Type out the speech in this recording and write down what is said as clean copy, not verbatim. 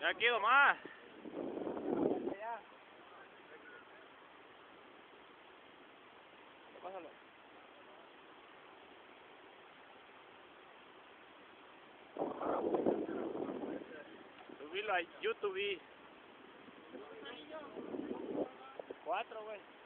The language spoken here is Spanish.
Aquí nomás. Pásalo. Subilo a YouTube. 4, güey.